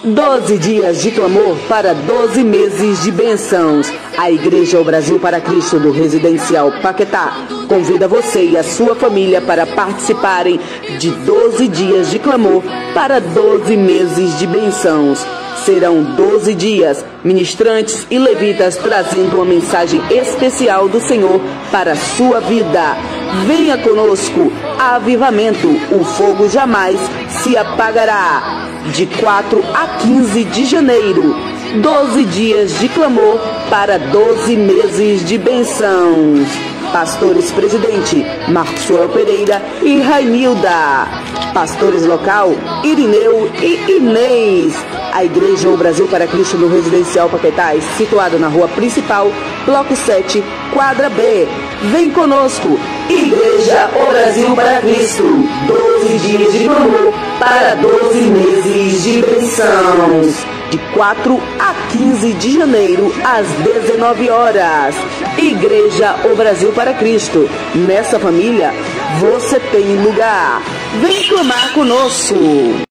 12 dias de clamor para 12 meses de bênçãos. A Igreja O Brasil para Cristo do Residencial Paquetá convida você e a sua família para participarem de 12 dias de clamor para 12 meses de bênçãos. Serão 12 dias, ministrantes e levitas trazendo uma mensagem especial do Senhor para a sua vida. Venha conosco, avivamento, o fogo jamais se apagará. De 4 a 15 de janeiro, 12 dias de clamor para 12 meses de bênçãos. Pastores Presidente, Maxwell Pereira e Rainilda. Pastores local, Irineu e Inês. A Igreja O Brasil para Cristo no Residencial Paquetá, situada na rua principal, bloco 7, quadra B. Vem conosco, Igreja O Brasil para Cristo. 12 dias de clamor para 12 meses de bênçãos. De 4 a 15 de janeiro, às 19 horas. Igreja O Brasil para Cristo. Nessa família, você tem lugar. Vem clamar conosco.